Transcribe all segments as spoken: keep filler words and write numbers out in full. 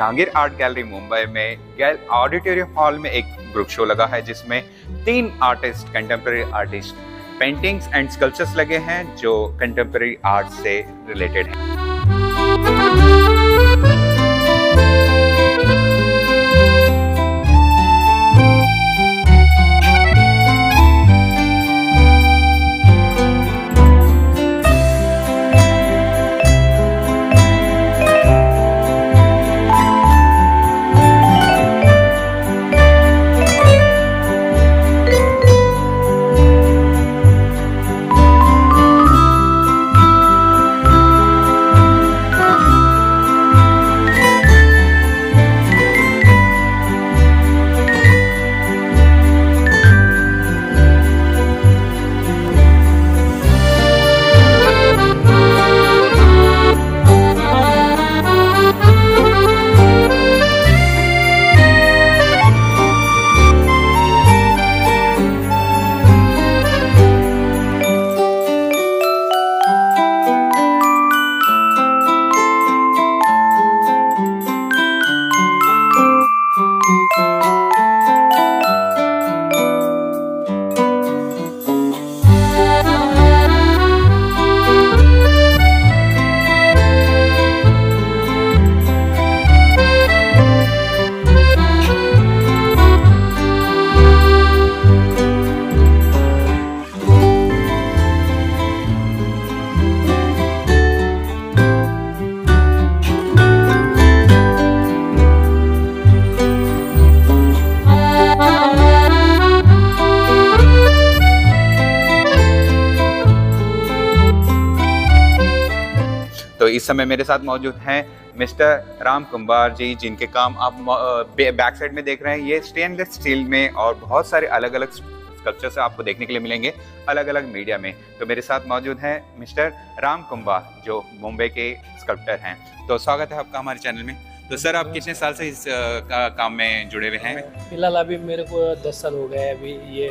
Jahangir art gallery Mumbai में गैल auditorium hall में एक ग्रुप शो लगा है जिसमें तीन artist, contemporary artist, paintings and sculptures लगे हैं जो कंटेम्प्रेरी आर्ट से रिलेटेड हैं। तो इस समय मेरे साथ मौजूद हैं मिस्टर राम कुंभार जी, जिनके काम आप बैक साइड में देख रहे हैं। ये स्टेनलेस स्टील में और बहुत सारे अलग अलग स्कल्पचर्स आपको देखने के लिए मिलेंगे अलग अलग मीडिया में। तो मेरे साथ मौजूद हैं मिस्टर राम कुंभार जो मुंबई के स्कल्पटर हैं। तो स्वागत है आपका हमारे चैनल में। तो सर, आप कितने साल से इस का, काम में जुड़े हुए हैं? फिलहाल अभी मेरे को दस साल हो गए अभी ये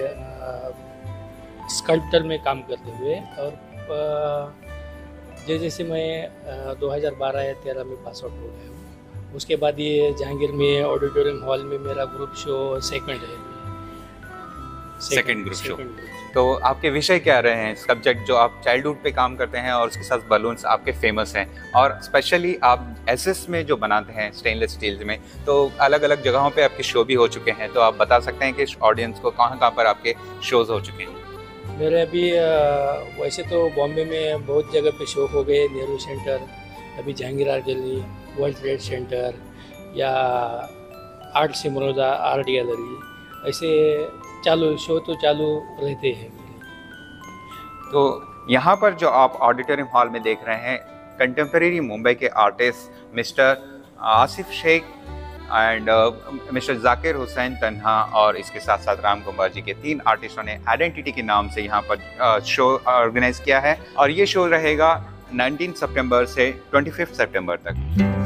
स्कल्पटर में काम करते हुए। और जैसे जैसे मैं दो हज़ार बारह या तेरह में पास आउट हो गया हूँ, उसके बाद ये जहांगीर में ऑडिटोरियम हॉल में मेरा ग्रुप शो सेकंड है। Second group show. तो आपके विषय क्या रहे हैं? सब्जेक्ट जो आप चाइल्डहुड पे काम करते हैं और उसके साथ बलून्स आपके फेमस हैं, और स्पेशली आप एसएस में जो बनाते हैं स्टेनलेस स्टील में, तो अलग अलग जगहों पे आपके शो भी हो चुके हैं। तो आप बता सकते हैं कि ऑडियंस को कहाँ कहाँ पर आपके शोज हो चुके हैं? मेरे अभी वैसे तो बॉम्बे में बहुत जगह पे शो हो गए, नेहरू सेंटर, अभी Jehangir art gallery, world trade centre या आर्ट सिमरोजा आर्ट गैलरी, ऐसे चालू शो तो चालू रहते हैं। तो यहाँ पर जो आप ऑडिटोरियम हॉल में देख रहे हैं, कंटेम्प्रेरी मुंबई के artist mister Asif Shaikh and mister Zakir Hussain Tanha और इसके साथ साथ राम कुंभार जी के तीन आर्टिस्टों ने आइडेंटिटी के नाम से यहाँ पर शो ऑर्गेनाइज किया है। और ये शो रहेगा उन्नीस सितंबर से पच्चीस सितंबर तक।